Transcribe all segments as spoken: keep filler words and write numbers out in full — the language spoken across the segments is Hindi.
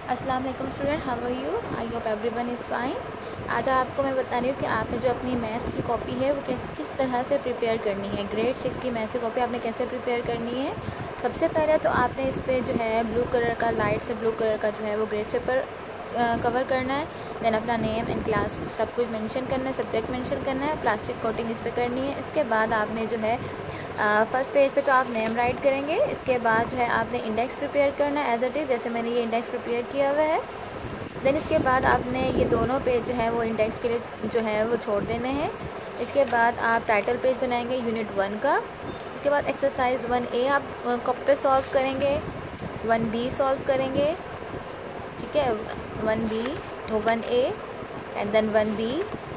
अस्सलाम वालेकुम student, how are you? I hope everyone is fine. आज आपको मैं बता रही हूँ कि आपने जो अपनी मैथ्स की कॉपी है वो किस किस तरह से प्रिपेयर करनी है। ग्रेड सिक्स की मैथ्स की कॉपी आपने कैसे प्रिपेयर करनी है। सबसे पहले तो आपने इस पर जो है ब्लू कलर का, लाइट से ब्लू कलर का जो है वो ग्रेस पेपर कवर करना है। देन अपना नेम एंड क्लास सब कुछ मेंशन करना है, सब्जेक्ट मेंशन करना है, प्लास्टिक कोटिंग इस पर करनी है। इसके बाद आपने जो है फर्स्ट पेज पे तो आप नेम राइट करेंगे। इसके बाद जो है आपने इंडेक्स प्रिपेयर करना है एज इट इज़, जैसे मैंने ये इंडेक्स प्रिपेयर किया हुआ है। देन इसके बाद आपने ये दोनों पेज जो है वो इंडेक्स के लिए जो है वो छोड़ देने हैं। इसके बाद आप टाइटल पेज बनाएंगे यूनिट वन का। इसके बाद एक्सरसाइज वन ए आप कॉपी पे सॉल्व करेंगे, वन बी सॉल्व करेंगे, ठीक है, वन बी तो one A and then one B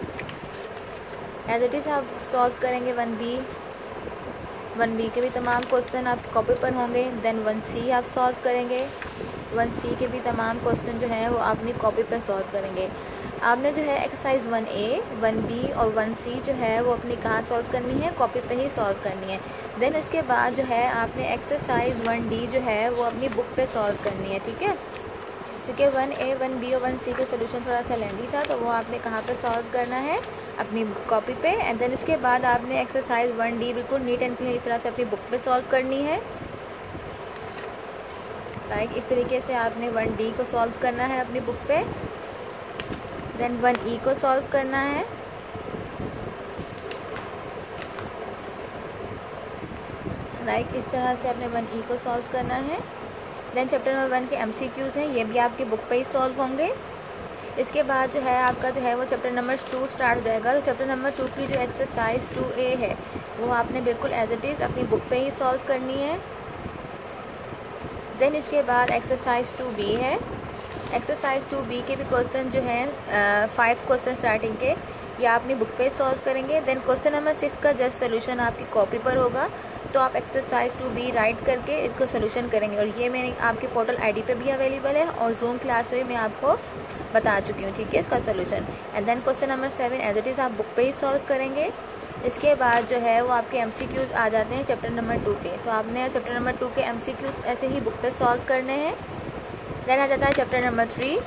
as it is आप सॉल्व करेंगे। वन बी वन बी के भी तमाम क्वेश्चन आपकी कॉपी पर होंगे। देन वन सी आप सॉल्व करेंगे, वन सी के भी तमाम क्वेश्चन जो हैं वो अपनी कॉपी पर सॉल्व करेंगे। आपने जो है exercise one A, one B और वन सी जो है वो अपनी कहाँ सॉल्व करनी है, कॉपी पे ही सॉल्व करनी है। देन उसके बाद जो है आपने एक्सरसाइज वन डी जो है वो अपनी बुक पे सॉल्व करनी है, ठीक है, क्योंकि वन ए, वन बी और वन सी का सोल्यूशन थोड़ा सा लेंदी था, तो वो आपने कहाँ पे सॉल्व करना है, अपनी कॉपी पे। एंड देन इसके बाद आपने एक्सरसाइज वन डी बिल्कुल नीट एंड क्लीन इस तरह से अपनी बुक पे सॉल्व करनी है। लाइक इस तरीके से आपने वन डी को सॉल्व करना है अपनी बुक पे। देन वन ई को सॉल्व करना है। लाइक इस तरह से आपने वन ई को सॉल्व करना है। देन चैप्टर नंबर वन के एमसीक्यूज़ हैं, ये भी आपकी बुक पे ही सॉल्व होंगे। इसके बाद जो है आपका जो है वो चैप्टर नंबर टू स्टार्ट हो जाएगा। तो चैप्टर नंबर टू की जो एक्सरसाइज टू ए है वो आपने बिल्कुल एज इट इज़ अपनी बुक पे ही सॉल्व करनी है। देन इसके बाद एक्सरसाइज टू बी है। एक्सरसाइज टू बी के भी क्वेश्चन जो हैं फाइव क्वेश्चन स्टार्टिंग के, ये आप अपनी बुक पे सॉल्व करेंगे। देन क्वेश्चन नंबर सिक्स का जस्ट सोल्यूशन आपकी कॉपी पर होगा, तो आप एक्सरसाइज टू बी राइट करके इसको सोल्यूशन करेंगे। और ये मैंने आपके पोर्टल आईडी पे भी अवेलेबल है और जूम क्लास में मैं आपको बता चुकी हूँ, ठीक है, इसका solution. And then question number seven as it is आप बुक पे ही सॉल्व करेंगे। इसके बाद जो है वो आपके एमसीक्यूज़ आ जाते हैं चैप्टर नंबर टू के, तो आपने चैप्टर नंबर टू के एमसीक्यूज़ ऐसे ही बुक पे सॉल्व करने हैं। देन आ जाता है chapter number three.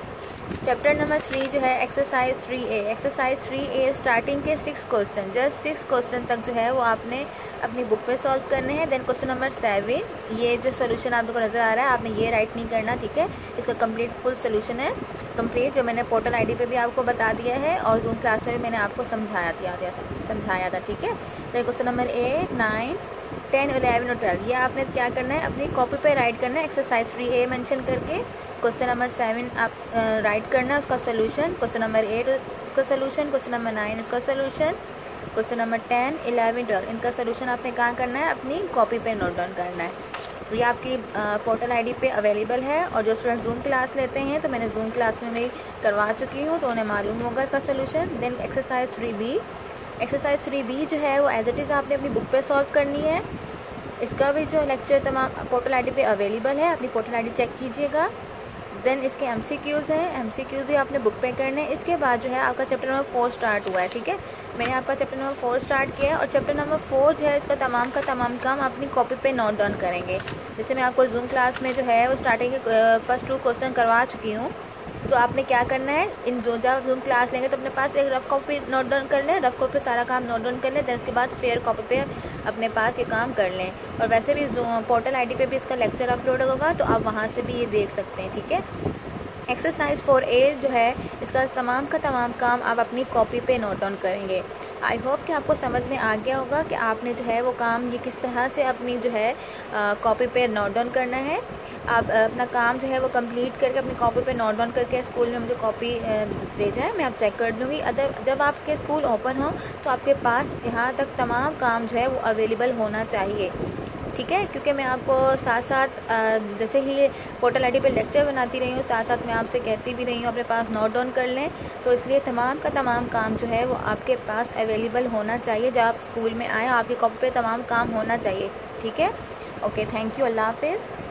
Chapter number three जो है exercise three A. Exercise three A starting के six question, just six question तक जो है वो आपने अपनी बुक पे सॉल्व करने हैं। देन क्वेश्चन नंबर सेवन, ये जो सोल्यूशन आप लोग को नज़र आ रहा है आपने ये राइट नहीं करना, ठीक है, इसका कंप्लीट फुल सोल्यूशन है कंप्लीट, जो मैंने पोर्टल आईडी पे भी आपको बता दिया है और जूम क्लास में भी मैंने आपको समझाया दिया दिया था समझाया था ठीक है। Then question number eight, nine, ten, eleven और ट्वेल्व, ये आपने क्या करना है, अपनी कॉपी पे राइट करना है एक्सरसाइज थ्री ए मेंशन करके। क्वेश्चन नंबर सेवन आप राइट करना है उसका सोल्यूशन, क्वेश्चन नंबर एट उसका सोल्यूशन, क्वेश्चन नंबर नाइन उसका solution, question number ten, eleven, twelve इनका सोल्यूशन आपने कहाँ करना है, अपनी कॉपी पे नोट डाउन करना है। ये आपकी पोर्टल आईडी पे अवेलेबल है और जो स्टूडेंट जूम क्लास लेते हैं, तो मैंने जूम क्लास में भी करवा चुकी हूँ, तो उन्हें मालूम होगा इसका solution. Then exercise three B. Exercise three B जो है वो एज इट इज़ आपने अपनी बुक पे सॉल्व करनी है। इसका भी जो लेक्चर तमाम पोर्टल आईडी पे अवेलेबल है, अपनी पोर्टल आईडी चेक कीजिएगा। देन इसके एमसीक्यूज़ हैं, एमसीक्यूज़ भी आपने बुक पे करने हैं। इसके बाद जो है आपका चैप्टर नंबर फोर स्टार्ट हुआ है, ठीक है, मैंने आपका चैप्टर नंबर फोर स्टार्ट किया है और चैप्टर नंबर फोर जो है इसका तमाम का तमाम काम अपनी कॉपी पे नोट डाउन करेंगे। जैसे मैं आपको जूम क्लास में जो है वो स्टार्टिंग के फर्स्ट टू क्वेश्चन करवा चुकी हूँ, तो आपने क्या करना है, इन जो जब जूम क्लास लेंगे तो अपने पास एक रफ कॉपी नोट डाउन कर लें, रफ कॉपी पे सारा काम नोट डाउन कर लें। देन उसके बाद फेयर कॉपी पे अपने पास ये काम कर लें। और वैसे भी पोर्टल आईडी पे भी इसका लेक्चर अपलोड होगा, तो आप वहाँ से भी ये देख सकते हैं, ठीक है। एक्सरसाइज फोर ए जो है इसका तमाम का तमाम काम आप अपनी कॉपी पे नोट डाउन करेंगे। आई होप कि आपको समझ में आ गया होगा कि आपने जो है वो काम ये किस तरह से अपनी जो है कॉपी पे नोट डाउन करना है। आप अपना काम जो है वो कंप्लीट करके अपनी कॉपी पे नोट डाउन करके स्कूल में मुझे कॉपी दे जाएं, मैं आप चेक कर दूँगी। अदर जब आपके स्कूल ओपन हो तो आपके पास यहाँ तक तमाम काम जो है वो अवेलेबल होना चाहिए, ठीक है, क्योंकि मैं आपको साथ साथ जैसे ही पोर्टल आईडी पे लेक्चर बनाती रही हूँ, साथ साथ मैं आपसे कहती भी रही हूँ अपने पास नोट डाउन कर लें, तो इसलिए तमाम का तमाम काम जो है वो आपके पास अवेलेबल होना चाहिए। जब आप स्कूल में आए आपकी कॉपी पे तमाम काम होना चाहिए, ठीक है। ओके, थैंक यू, अल्लाह हाफिज़।